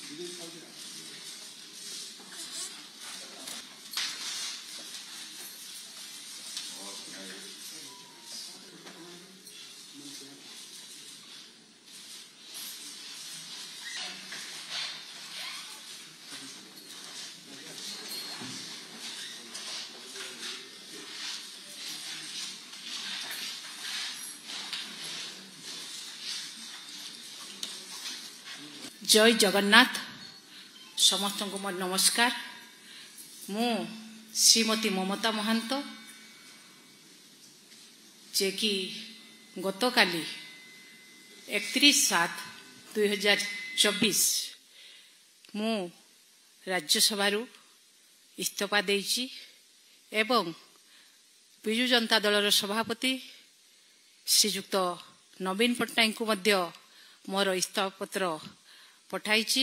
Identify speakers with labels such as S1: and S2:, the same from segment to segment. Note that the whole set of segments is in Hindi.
S1: जय जगन्नाथ समस्त को मोर नमस्कार। मु श्रीमती ममता महांत जे कि गतकाली 31/7/2024 मु राज्यसभा इस्तीफा देइछि एवं विजु जनता दलर सभापति श्रीजुक्त नवीन पट्टनायक को मध्य मोर इस्तीफा पत्र पठाई।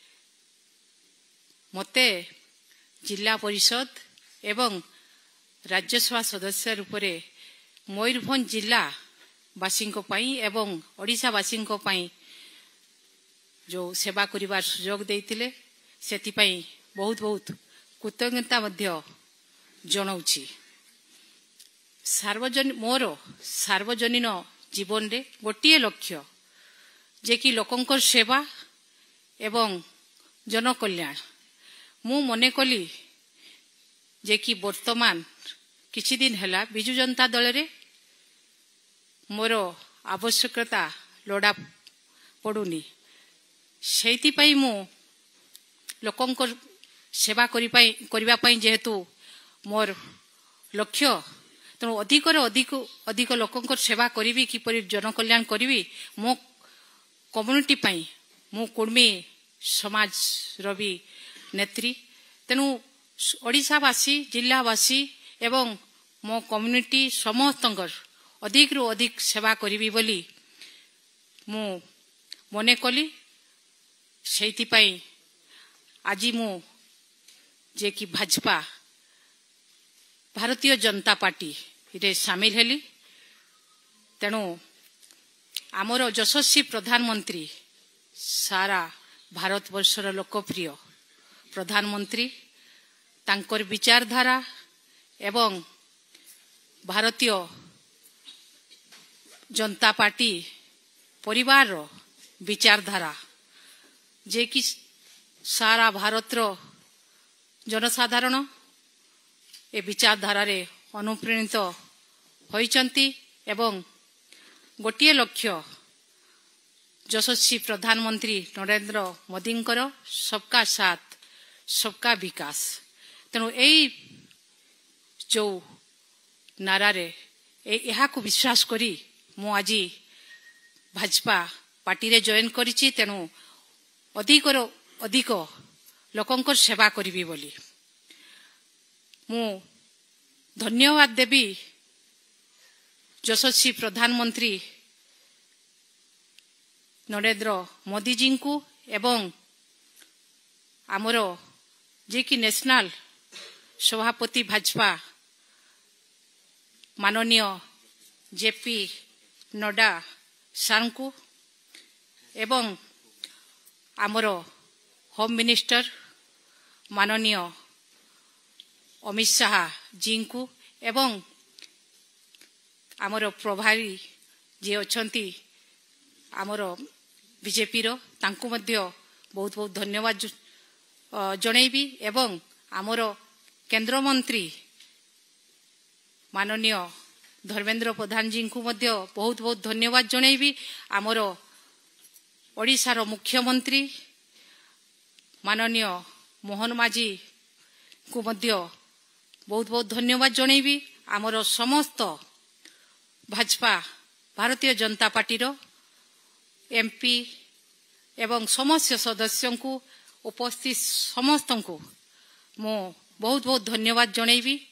S1: मते जिला परिषद एवं राज्यसभा सदस्य रूप में मयूरभंज जिला वासी एवं ओडिशा वासी जो सेवा करिवार सुजोग देइतिले सेतिपई बहुत बहुत कृतज्ञता मध्य जनाउछि। मोर सार्वजनिक जीवन रे गोटिए लक्ष्य जे कि लोकंकर सेवा एवं जनकल्याण। मु मने कली जे कि वर्तमान किछि दिन हैला बिजु जनता दल रे मोर आवश्यकता लोड़ा पड़ुनी, सेति पई मु लोकंकर सेवा करिबा पई जेहेतु मोर लक्ष्य तेणु अधिक लोकंकर सेवा करी किपरि जनकल्याण करी मो कम्युनिटी पई मु कुर्मी समाज रवि नेत्री तेणु ओडिशावासी जिलावासी एवं मो कम्युनिटी समस्त अधिक रु अधिक सेवा करी बोली मु मने कली। सेति पई आज मु जे कि भाजपा भारतीय जनता पार्टी रे शामिल हेली। तेणु आमर यशस्वी प्रधानमंत्री सारा भारत वर्षर लोकप्रिय प्रधानमंत्री तांकर विचारधारा एवं भारतीय जनता पार्टी परिवार विचारधारा जे कि सारा भारत जनसाधारण ए विचारधारा रे अनुप्रेरित होइचंती एवं गोटिए लक्ष्य यशस्वी प्रधानमंत्री नरेंद्र मोदी सबका साथ सबका विकास। तेणु यही जो नारा रे यहा को विश्वास करी मु आज भाजपा पार्टी रे जॉइन करिछि। तेणु अधिक लोकंकर सेवा करिबी बोली मु धन्यवाद देवी यशस्वी प्रधानमंत्री नरेंद्र मोदी जी को एवं आमर जे कि नेशनल सभापति भाजपा माननीय जेपी नड्डा सार को एवं आमर होम मिनिस्टर माननीय अमित शाह जी को एवं आमर प्रभारी जे अछंती आमर बीजेपी रो तांको मध्य बहुत बहुत धन्यवाद जणैबी एवं आमर केंद्र मंत्री माननीय धर्मेंद्र प्रधान जी को मध्य बहुत बहुत धन्यवाद जणैबी। आमर ओडिशा रो मुख्यमंत्री माननीय मोहन माझी को मध्य बहुत बहुत धन्यवाद जणैबी। आमर समस्त भाजपा भारतीय जनता पार्टी रो एमपी एवं समस्त सदस्यों को उपस्थित समस्त को मो बहुत बहुत धन्यवाद जणैबी।